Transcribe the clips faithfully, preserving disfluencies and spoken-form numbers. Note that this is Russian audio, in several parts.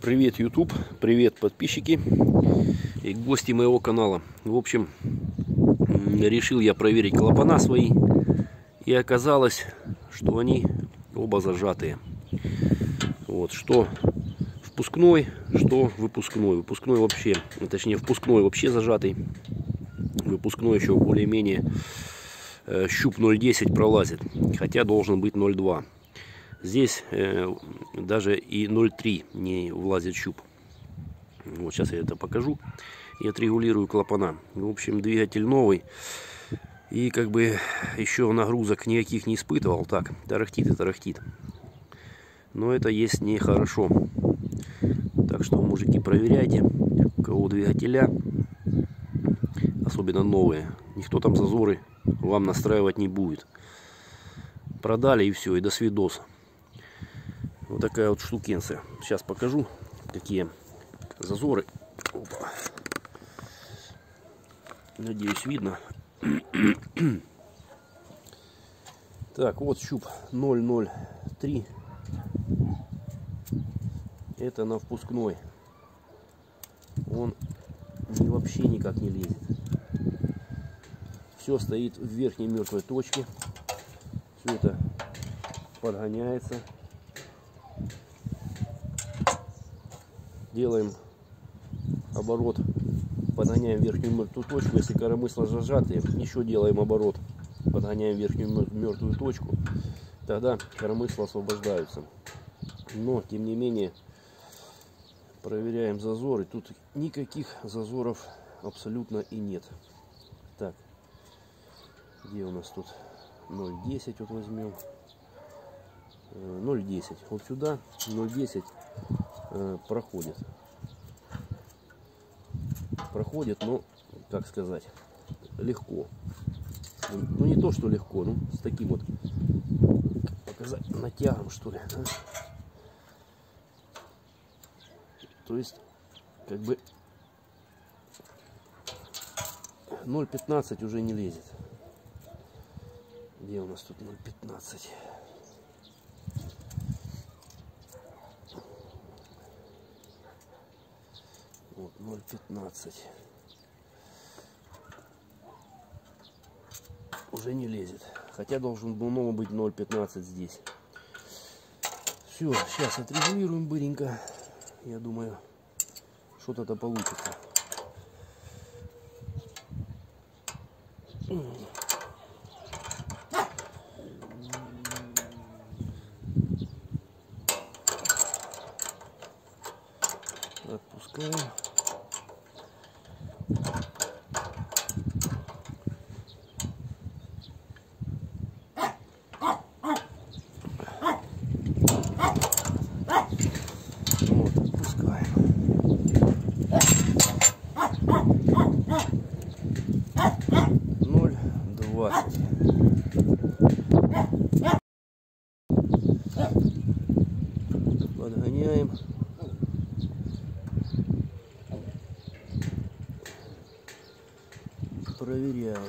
Привет, YouTube, привет, подписчики и гости моего канала. В общем, решил я проверить клапана свои, и оказалось, что они оба зажатые. Вот, что впускной, что выпускной. Выпускной вообще, точнее впускной вообще зажатый. Выпускной еще более-менее щуп ноль десять пролазит, хотя должен быть ноль два. Здесь э, даже и ноль три не влазит щуп. Вот сейчас я это покажу и отрегулирую клапана. В общем, двигатель новый. И как бы еще нагрузок никаких не испытывал. Так, тарахтит и тарахтит. Но это есть нехорошо. Так что, мужики, проверяйте, у кого двигателя, особенно новые. Никто там зазоры вам настраивать не будет. Продали и все, и до свидос. Вот такая вот штукенция. Сейчас покажу, какие зазоры. Опа. Надеюсь, видно. Так, вот щуп ноль ноль три. Это на впускной. Он вообще никак не лезет. Все стоит в верхней мертвой точке. Все это подгоняется. Делаем оборот, подгоняем верхнюю мертвую точку. Если коромысла зажатые, еще делаем оборот, подгоняем верхнюю мертвую точку. Тогда коромысла освобождаются. Но, тем не менее, проверяем зазоры. Тут никаких зазоров абсолютно и нет. Так, где у нас тут ноль десять, вот возьмем. ноль десять. Вот сюда ноль десять э, проходит. Проходит, но, как сказать, легко. Ну, не то, что легко, ну, с таким вот, показать, натягом, что ли. Да? То есть, как бы, ноль пятнадцать уже не лезет. Где у нас тут ноль пятнадцать? Вот ноль пятнадцать. Уже не лезет. Хотя должен был новый быть ноль пятнадцать здесь. Все, сейчас отрегулируем быренько. Я думаю, что-то получится. Отпускаем. Вот, отпускаем. ноль двадцать. Подгоняем. Проверяем.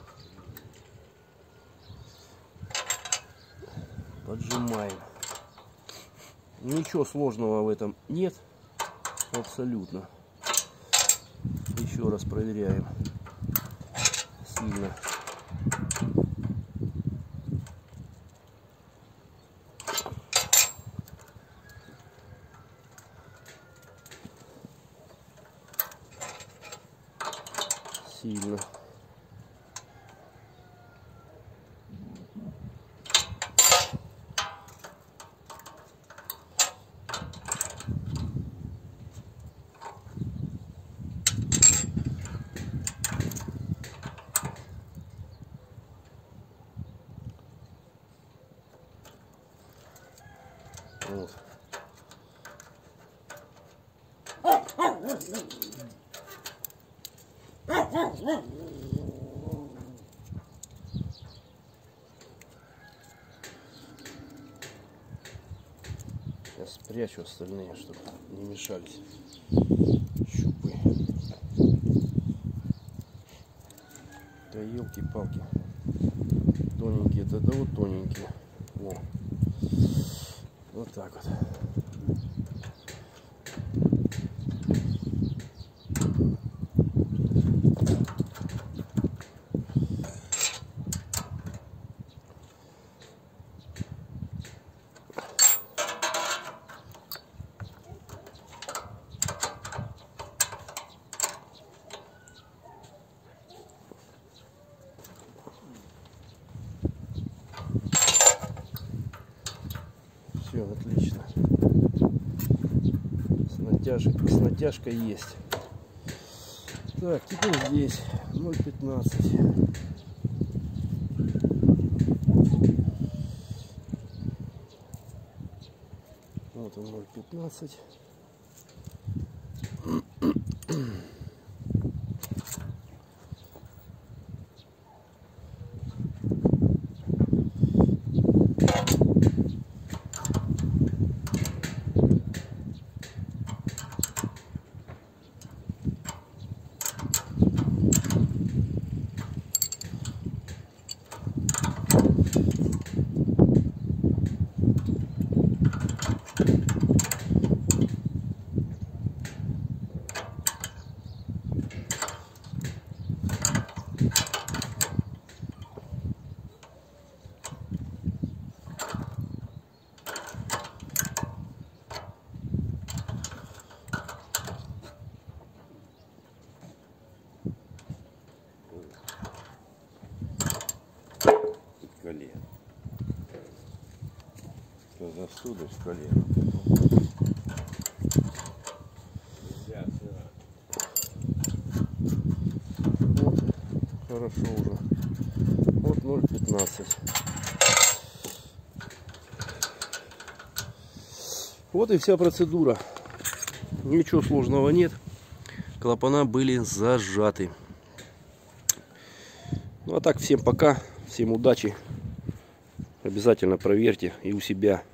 Поджимаем. Ничего сложного в этом нет. Абсолютно. Еще раз проверяем. Сильно. Сильно. Вот. Сейчас спрячу остальные, чтобы не мешались щупы. Да елки-палки. Тоненькие, это да вот тоненькие. Во. Вот так вот. натяжка, с натяжкой есть. Так, теперь здесь ноль пятнадцать. Вот он, ноль пятнадцать. Колено. Что застуда с колена. Вот, хорошо уже. Вот ноль пятнадцать. Вот и вся процедура. Ничего сложного нет. Клапана были зажаты. Ну а так, всем пока. Всем удачи. Обязательно проверьте и у себя.